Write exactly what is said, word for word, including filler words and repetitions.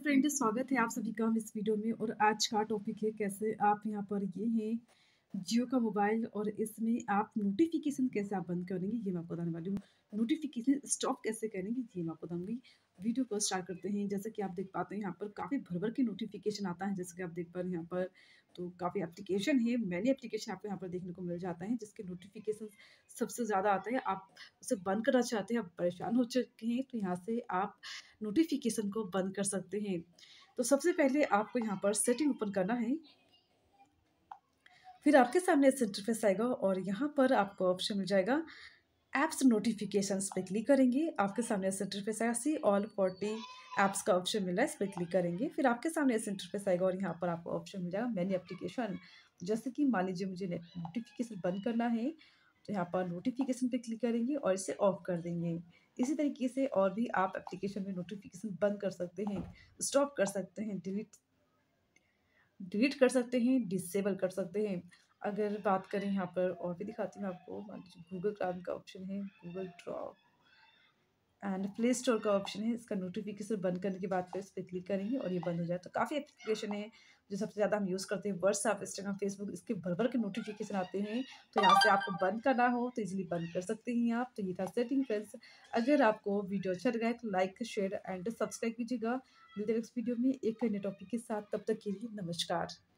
Friend, स्वागत है आप सभी का हम इस वीडियो में। और आज का टॉपिक है कैसे आप यहाँ पर ये है जियो का मोबाइल और इसमें आप नोटिफिकेशन कैसे आप बंद करेंगे ये मैं आपको बताने वाली हूँ। नोटिफिकेशन स्टॉप कैसे करेंगे ये मैं आपको बताऊंगी। वीडियो को स्टार्ट करते हैं। जैसे कि आप देख पाते हैं यहाँ पर काफ़ी भर भर के नोटिफिकेशन आता है। जैसे कि आप देख पा रहे हैं यहाँ पर तो काफ़ी एप्लीकेशन है, मैनी एप्लीकेशन आपको यहाँ पर देखने को मिल जाता है जिसके नोटिफिकेशन सबसे ज़्यादा आते हैं। आप उसे बंद करना चाहते हैं, आप परेशान हो चुके हैं, तो यहाँ से आप नोटिफिकेशन को बंद कर सकते हैं। तो सबसे पहले आपको यहाँ पर सेटिंग ओपन करना है। फिर आपके सामने ऐसे इंटरफेस आएगा और यहाँ पर आपको ऑप्शन मिल जाएगा ऐप्स नोटिफिकेशंस पे क्लिक करेंगे। आपके सामने ऐसे इंटरफेस आएगा, सी ऑल फोर्टी ऐप्स का ऑप्शन मिल रहा है, इस पर क्लिक करेंगे। फिर आपके सामने ऐसे इंटरफेस आएगा और यहाँ पर आपको ऑप्शन मिल जाएगा मैनी एप्लीकेशन। जैसे कि मान लीजिए मुझे नोटिफिकेशन बंद करना है तो यहाँ पर नोटिफिकेशन पे क्लिक करेंगे और इसे ऑफ कर देंगे। इसी तरीके से और भी आप एप्लीकेशन में नोटिफिकेशन बंद कर सकते हैं, स्टॉप कर सकते हैं, डिलीट डिलीट कर सकते हैं, डिसेबल कर सकते हैं। अगर बात करें यहाँ पर और भी दिखाती हूँ आपको। मान लीजिए गूगल क्राउन का ऑप्शन है, Google drive and play store का ऑप्शन है। इसका नोटिफिकेशन बंद करने के बाद फिर इस पर क्लिक करेंगे और ये बंद हो जाए। तो काफ़ी एप्लीकेशन है जो सबसे ज़्यादा हम यूज़ करते हैं, व्हाट्सएप, इंस्टाग्राम, फेसबुक, इसके भर भर के नोटिफिकेशन आते हैं। तो यहाँ से आपको बंद करना हो तो इजीली बंद कर सकते हैं आप। तो ये था सेटिंग फ्रेंड्स। अगर आपको वीडियो अच्छा लगा है तो लाइक, शेयर एंड सब्सक्राइब कीजिएगा। मिलते हैं नेक्स्ट वीडियो में एक नए टॉपिक के साथ। तब तक के लिए नमस्कार।